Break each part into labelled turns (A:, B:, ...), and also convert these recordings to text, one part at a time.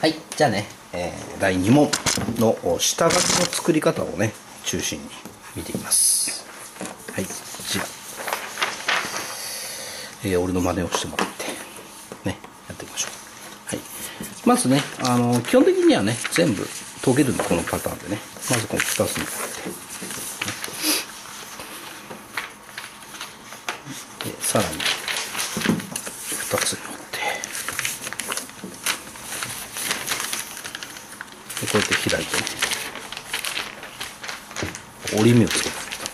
A: はい、じゃあね、第2問の下書きの作り方をね、中心に見ていきます。はい、こちら。俺の真似をしてもらって、ね、やっていきましょう。はい。まずね、基本的にはね、全部解けるのこのパターンでね、まずこの2つにこうやって、で、さらに2つに折って、でこうやって開いてね、折り目をつけてあげる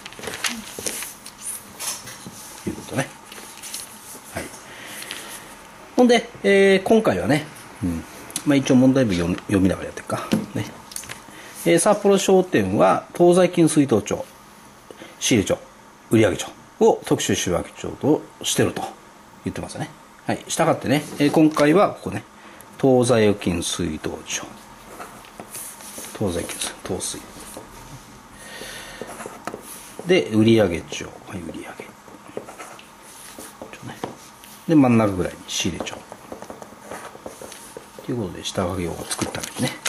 A: ということね。はい。ほんで、今回はね、一応問題文読みながらやっていくか。ね。札幌商店は東西金水頭帳、仕入れ帳、売上帳を特殊仕分け帳としてると言ってますね。はい。したがってね、今回はここね、東西金水頭帳。東西金水、東水。で、売上帳。はい、売上。で、真ん中ぐらいに仕入れ帳。ということで、下書きを作ってあげるね。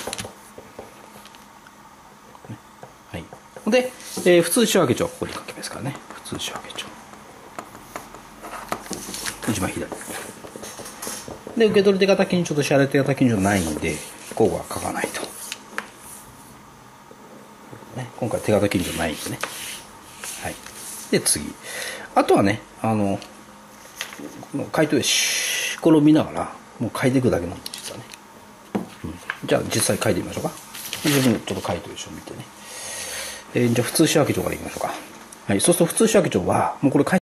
A: はい。で、普通仕分け帳、ここに書きますからね。普通仕分け帳。一番左。で、受け取り手形金帳と支払い手形金帳ないんで、ここは書かないと。ね、今回手形金帳ないんでね。はい。で、次。あとはね、回答用紙、これを見ながら、もう書いていくだけなんです、実はね。じゃあ、実際書いてみましょうか。自分ちょっと回答用紙を見てね。じゃあ、普通仕分け帳からいきましょうか。はい。そうすると、普通仕分け帳は、もうこれ書いて